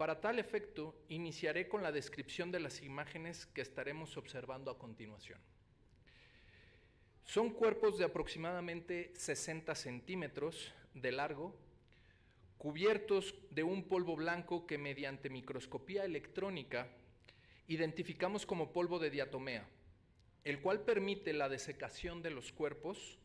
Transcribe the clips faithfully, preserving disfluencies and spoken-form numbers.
Para tal efecto, iniciaré con la descripción de las imágenes que estaremos observando a continuación. Son cuerpos de aproximadamente sesenta centímetros de largo, cubiertos de un polvo blanco que mediante microscopía electrónica identificamos como polvo de diatomea, el cual permite la desecación de los cuerpos,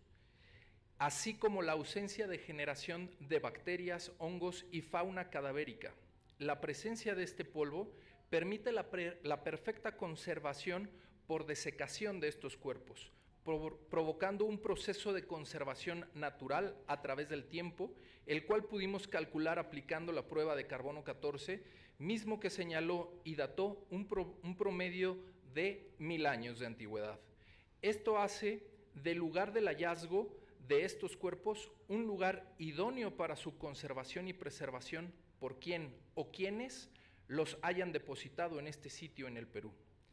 así como la ausencia de generación de bacterias, hongos y fauna cadavérica. La presencia de este polvo permite la, pre, la perfecta conservación por desecación de estos cuerpos, provocando un proceso de conservación natural a través del tiempo, el cual pudimos calcular aplicando la prueba de carbono catorce, mismo que señaló y dató un, pro, un promedio de mil años de antigüedad. Esto hace del lugar del hallazgo de estos cuerpos un lugar idóneo para su conservación y preservación por quien o quienes los hayan depositado en este sitio en el Perú.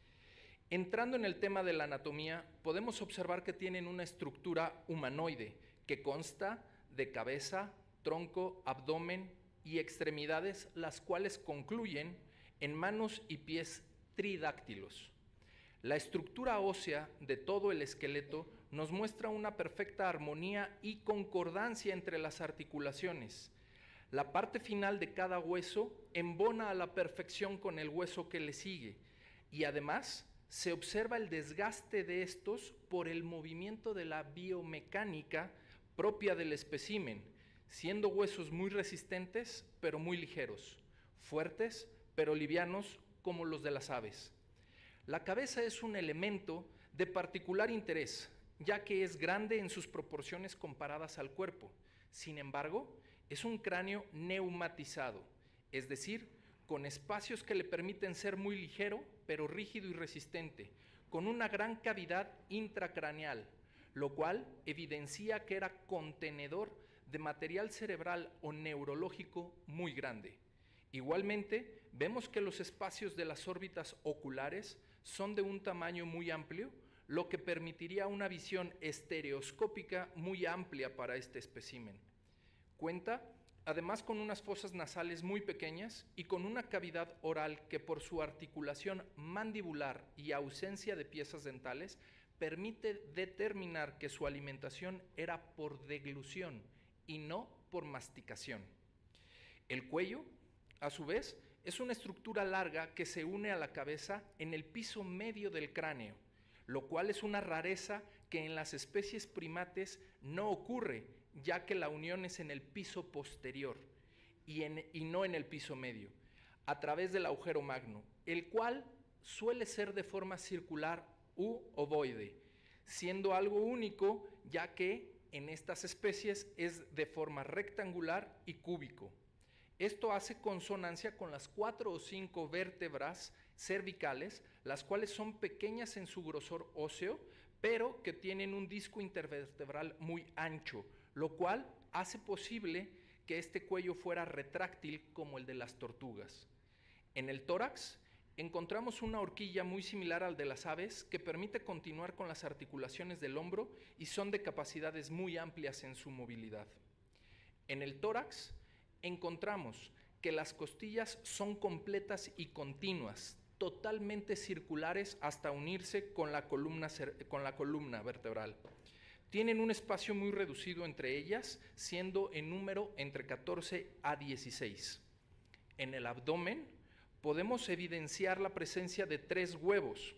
Entrando en el tema de la anatomía, podemos observar que tienen una estructura humanoide que consta de cabeza, tronco, abdomen y extremidades, las cuales concluyen en manos y pies tridáctilos. La estructura ósea de todo el esqueleto nos muestra una perfecta armonía y concordancia entre las articulaciones. La parte final de cada hueso embona a la perfección con el hueso que le sigue y además se observa el desgaste de estos por el movimiento de la biomecánica propia del espécimen, siendo huesos muy resistentes pero muy ligeros, fuertes pero livianos como los de las aves. La cabeza es un elemento de particular interés, ya que es grande en sus proporciones comparadas al cuerpo. Sin embargo, es un cráneo neumatizado, es decir, con espacios que le permiten ser muy ligero, pero rígido y resistente, con una gran cavidad intracraneal, lo cual evidencia que era contenedor de material cerebral o neurológico muy grande. Igualmente, vemos que los espacios de las órbitas oculares son de un tamaño muy amplio, lo que permitiría una visión estereoscópica muy amplia para este espécimen. Cuenta además con unas fosas nasales muy pequeñas y con una cavidad oral que por su articulación mandibular y ausencia de piezas dentales permite determinar que su alimentación era por deglución y no por masticación. El cuello, a su vez, es una estructura larga que se une a la cabeza en el piso medio del cráneo, lo cual es una rareza que en las especies primates no ocurre, ya que la unión es en el piso posterior y, en, y no en el piso medio, a través del agujero magno, el cual suele ser de forma circular u ovoide, siendo algo único, ya que en estas especies es de forma rectangular y cúbico. Esto hace consonancia con las cuatro o cinco vértebras cervicales, las cuales son pequeñas en su grosor óseo, pero que tienen un disco intervertebral muy ancho, lo cual hace posible que este cuello fuera retráctil como el de las tortugas. En el tórax encontramos una horquilla muy similar al de las aves que permite continuar con las articulaciones del hombro y son de capacidades muy amplias en su movilidad. En el tórax encontramos que las costillas son completas y continuas, totalmente circulares hasta unirse con la columna, con la columna vertebral. Tienen un espacio muy reducido entre ellas, siendo en número entre catorce a dieciséis. En el abdomen podemos evidenciar la presencia de tres huevos,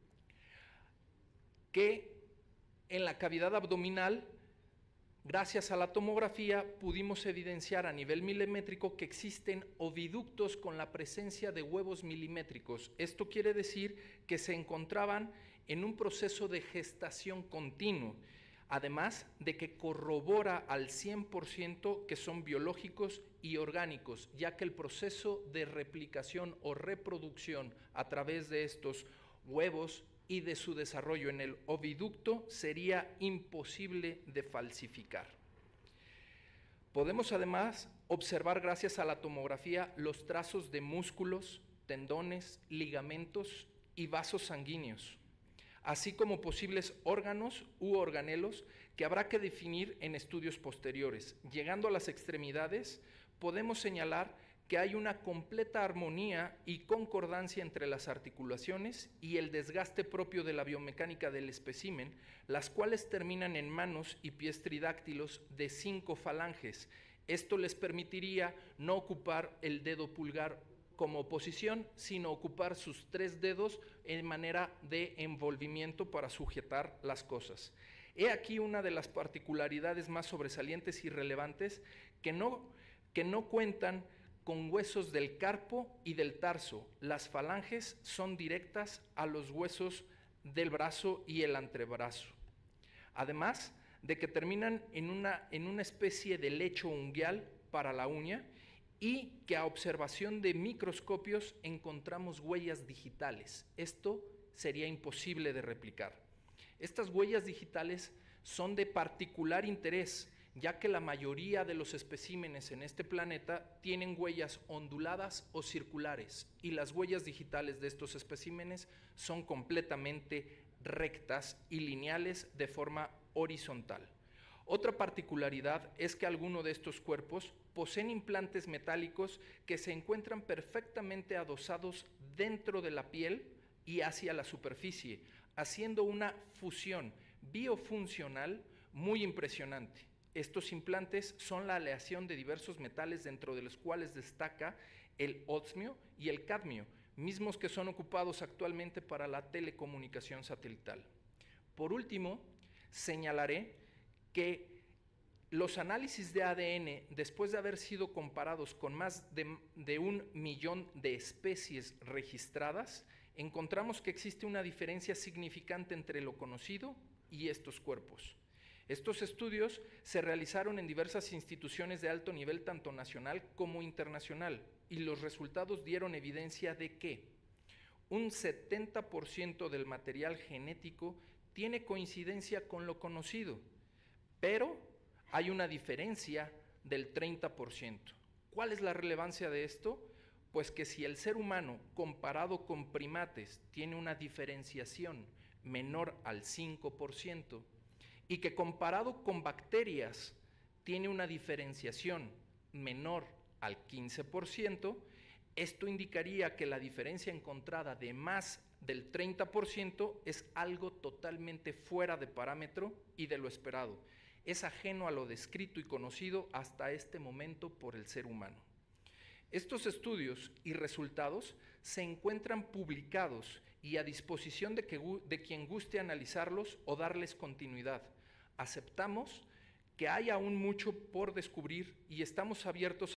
que en la cavidad abdominal, gracias a la tomografía, pudimos evidenciar a nivel milimétrico que existen oviductos con la presencia de huevos milimétricos. Esto quiere decir que se encontraban en un proceso de gestación continuo, además de que corrobora al cien por ciento que son biológicos y orgánicos, ya que el proceso de replicación o reproducción a través de estos huevos y de su desarrollo en el oviducto sería imposible de falsificar. Podemos además observar, gracias a la tomografía, los trazos de músculos, tendones, ligamentos y vasos sanguíneos, así como posibles órganos u organelos que habrá que definir en estudios posteriores. Llegando a las extremidades, podemos señalar que hay una completa armonía y concordancia entre las articulaciones y el desgaste propio de la biomecánica del espécimen, las cuales terminan en manos y pies tridáctilos de cinco falanges. Esto les permitiría no ocupar el dedo pulgar como posición, sino ocupar sus tres dedos en manera de envolvimiento para sujetar las cosas. He aquí una de las particularidades más sobresalientes y relevantes que no, que no cuentan con huesos del carpo y del tarso. Las falanges son directas a los huesos del brazo y el antebrazo. Además de que terminan en una, en una especie de lecho unguial para la uña y que a observación de microscopios encontramos huellas digitales. Esto sería imposible de replicar. Estas huellas digitales son de particular interés, ya que la mayoría de los especímenes en este planeta tienen huellas onduladas o circulares, y las huellas digitales de estos especímenes son completamente rectas y lineales de forma horizontal. Otra particularidad es que algunos de estos cuerpos poseen implantes metálicos que se encuentran perfectamente adosados dentro de la piel y hacia la superficie, haciendo una fusión biofuncional muy impresionante. Estos implantes son la aleación de diversos metales, dentro de los cuales destaca el osmio y el cadmio, mismos que son ocupados actualmente para la telecomunicación satelital. Por último, señalaré que los análisis de A D N, después de haber sido comparados con más de, de un millón de especies registradas, encontramos que existe una diferencia significante entre lo conocido y estos cuerpos. Estos estudios se realizaron en diversas instituciones de alto nivel, tanto nacional como internacional, y los resultados dieron evidencia de que un setenta por ciento del material genético tiene coincidencia con lo conocido, pero hay una diferencia del treinta por ciento. ¿Cuál es la relevancia de esto? Pues que si el ser humano, comparado con primates, tiene una diferenciación menor al cinco por ciento, y que comparado con bacterias tiene una diferenciación menor al quince por ciento, esto indicaría que la diferencia encontrada de más del treinta por ciento es algo totalmente fuera de parámetro y de lo esperado. Es ajeno a lo descrito y conocido hasta este momento por el ser humano. Estos estudios y resultados se encuentran publicados y a disposición de, que, de quien guste analizarlos o darles continuidad. Aceptamos que hay aún mucho por descubrir y estamos abiertos